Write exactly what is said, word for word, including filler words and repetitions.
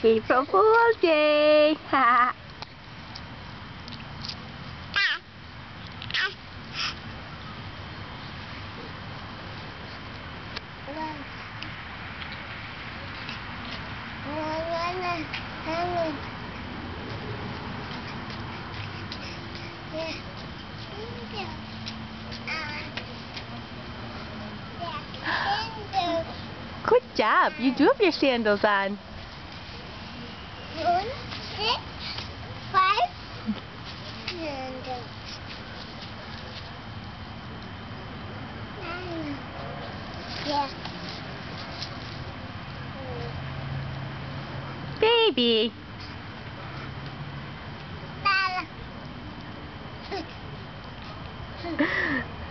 April Fool's Day! Good job. You do have your sandals on. One, six, five, sandals. Nine. Yeah. Baby. Bella.